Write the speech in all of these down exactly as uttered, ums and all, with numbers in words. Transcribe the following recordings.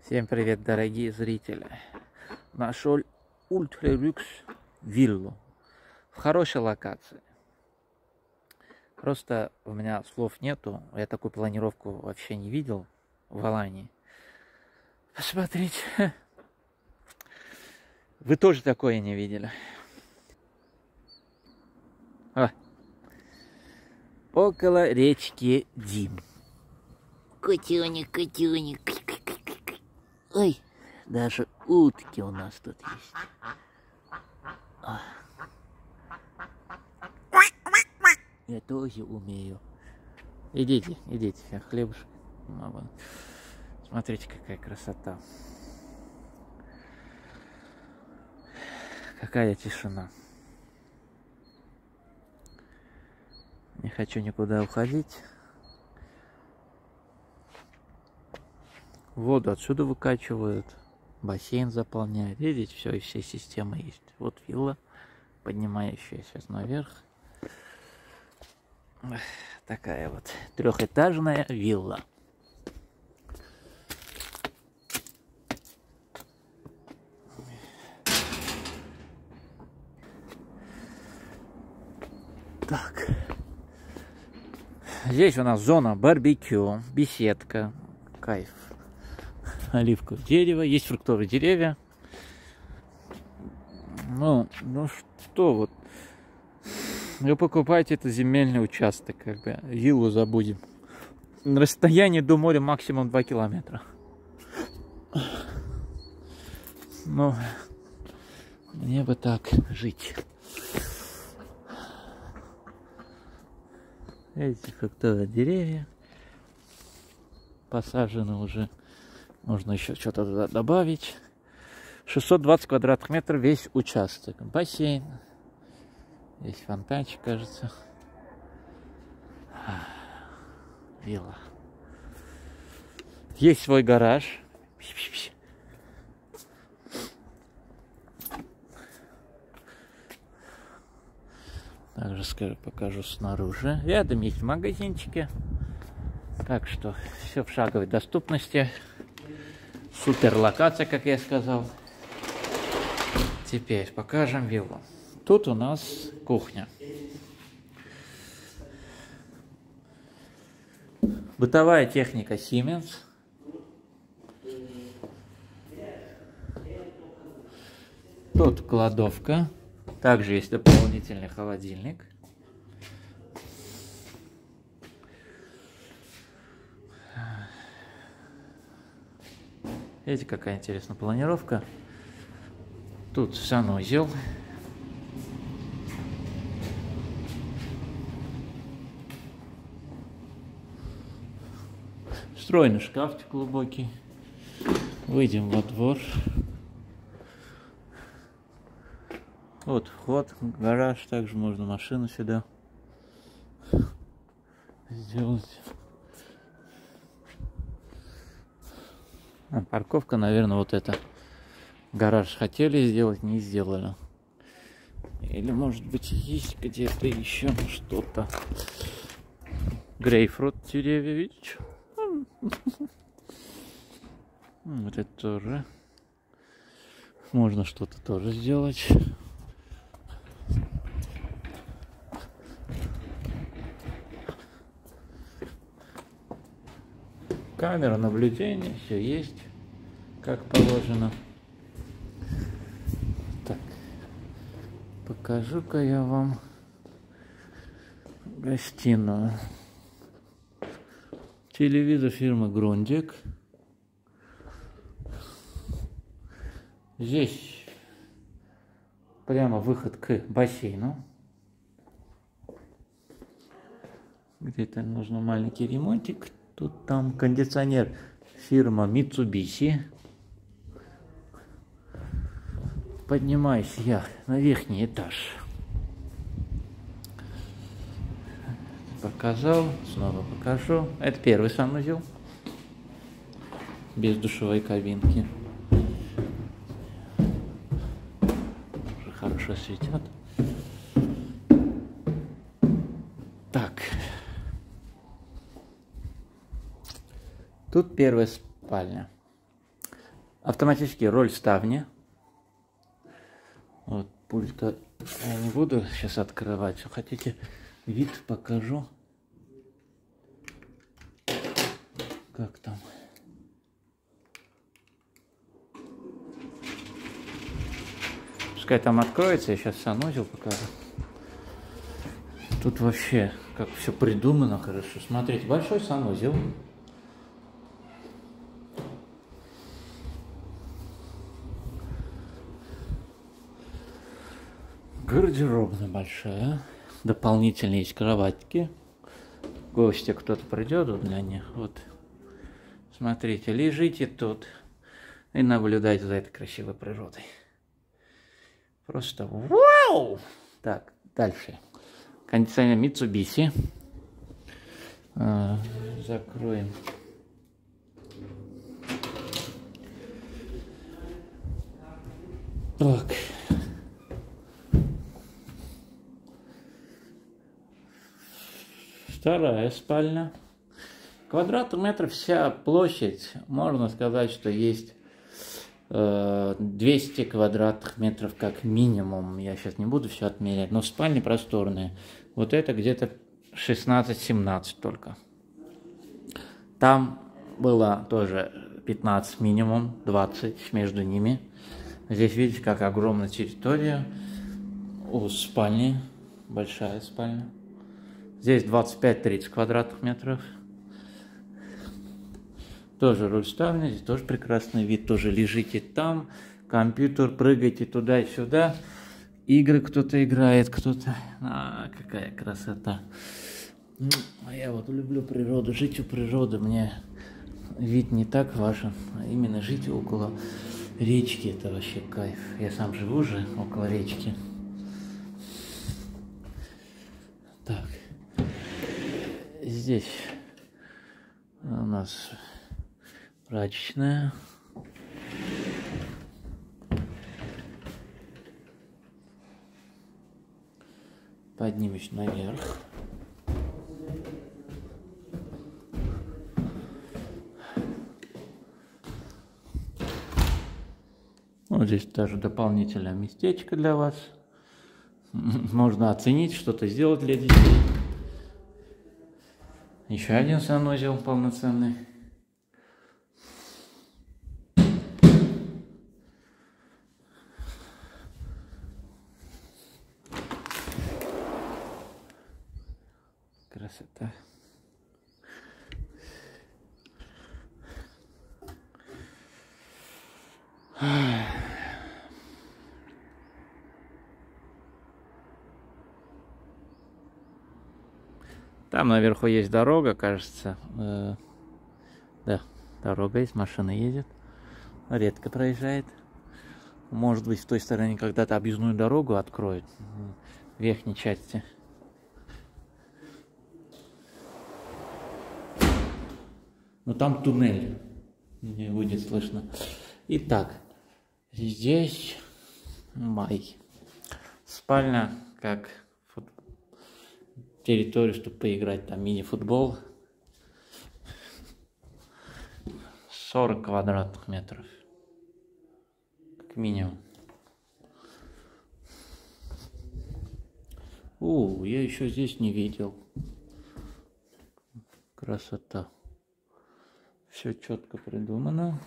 Всем привет, дорогие зрители! Нашел ультралюкс виллу в хорошей локации. Просто у меня слов нету, я такую планировку вообще не видел в Алании. Посмотрите, вы тоже такое не видели. А. Около речки Дим. Котенок, котенок. Ой, даже утки у нас тут есть. А. Я тоже умею. Идите, идите, я хлебушек могу. Смотрите, какая красота. Какая тишина. Не хочу никуда уходить. Воду отсюда выкачивают. Бассейн заполняет. Видите, все, и все системы есть. Вот вилла, поднимающая сейчас наверх. Такая вот трехэтажная вилла. Так. Здесь у нас зона барбекю, беседка. Кайф. Оливковое дерево. Есть фруктовые деревья. Ну, ну что вот. Вы покупаете это земельный участок, как бы. Виллу забудем. Расстояние до моря максимум два километра. Ну, мне бы так жить. Эти фруктовые деревья посажены уже. Можно еще что-то туда добавить. шестьсот двадцать квадратных метров весь участок. Бассейн. Есть фонтанчик, кажется. Вилла. Есть свой гараж. Также скажу, покажу снаружи. Рядом есть магазинчики. Так что все в шаговой доступности. Супер локация, как я сказал. Теперь покажем виллу. Тут у нас кухня. Бытовая техника Siemens. Тут кладовка. Также есть дополнительный холодильник. Видите, какая интересная планировка. Тут санузел. Встроенный шкафчик глубокий. Выйдем во двор. Вот вход, гараж. Также можно машину сюда сделать. А, парковка, наверное, вот это. Гараж хотели сделать, не сделали. Или, может быть, есть где-то еще что-то. Грейпфрут деревья, видите? Вот это тоже. Можно что-то тоже сделать. Камера наблюдения, все есть, как положено. Так, покажу-ка я вам гостиную. Телевизор фирмы Grundig. Здесь прямо выход к бассейну. Где-то нужно маленький ремонтик. Тут там кондиционер фирма Mitsubishi. Поднимаюсь я на верхний этаж. Показал, снова покажу. Это первый санузел. Без душевой кабинки. Уже хорошо светят. Так. Тут первая спальня. Автоматический роль ставни. Вот пульта я не буду сейчас открывать. Если хотите, вид покажу. Как там? Пускай там откроется, я сейчас санузел покажу. Тут вообще как все придумано хорошо. Смотрите, большой санузел. Гардеробная большая. Дополнительно есть кроватки. В гости кто-то придет вот для них. Вот. Смотрите, лежите тут и наблюдайте за этой красивой природой. Просто вау! Так, дальше. Кондиционер Mitsubishi. А, закроем. Так. Вторая спальня. Квадратных метров вся площадь. Можно сказать, что есть э, двести квадратных метров как минимум. Я сейчас не буду все отмерять. Но спальни просторные. Вот это где-то шестнадцать-семнадцать только. Там было тоже пятнадцать минимум, двадцать между ними. Здесь видите, как огромная территория. У спальни. Большая спальня. Здесь двадцать пять-тридцать квадратных метров. Тоже руль ставни, здесь тоже прекрасный вид. Тоже лежите там, компьютер, прыгайте туда и сюда. Игры кто-то играет, кто-то... А, какая красота. А я вот люблю природу, жить у природы. Мне вид не так важен, а именно жить около речки. Это вообще кайф. Я сам живу же около речки. Так. Здесь у нас прачечная. Поднимусь наверх. Вот здесь даже дополнительное местечко для вас. Можно оценить, что-то сделать для детей. Еще один санузел полноценный. Красота. Там наверху есть дорога, кажется. Э, да, дорога есть, машина едет. Редко проезжает. Может быть, в той стороне когда-то объездную дорогу откроют. В верхней части. Но там туннель. Не будет слышно. Итак, здесь май. Спальня, как территорию, чтобы поиграть там мини-футбол. сорок квадратных метров. Как минимум. О, я еще здесь не видел. Красота. Все четко придумано.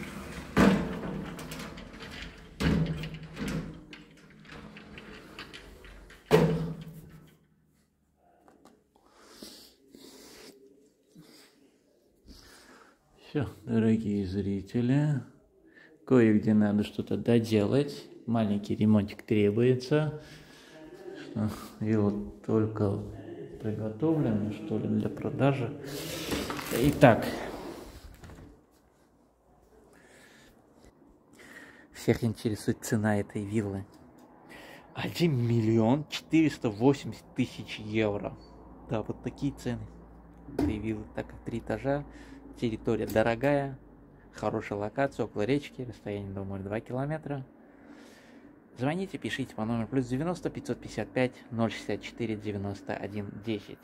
Все, дорогие зрители, кое-где надо что-то доделать. Маленький ремонтик требуется. И вот только приготовлено, что ли, для продажи. Итак, всех интересует цена этой виллы. один миллион четыреста восемьдесят тысяч евро. Да, вот такие цены этой виллы. Так как три этажа, территория дорогая, хорошая локация, около речки, расстояние до моря два километра. Звоните, пишите по номеру плюс девяносто пятьсот пятьдесят пять ноль шестьдесят четыре девяносто один десять.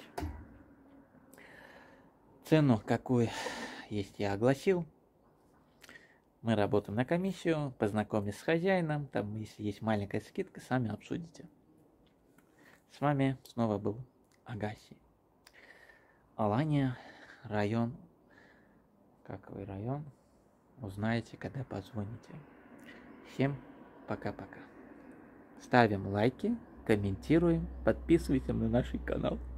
Цену, какую есть, я огласил. Мы работаем на комиссию, познакомьтесь с хозяином, там, если есть маленькая скидка, сами обсудите. С вами снова был Агаси. Алания, район. Какой район? Узнаете, когда позвоните. Всем пока-пока. Ставим лайки, комментируем, подписывайтесь на наш канал.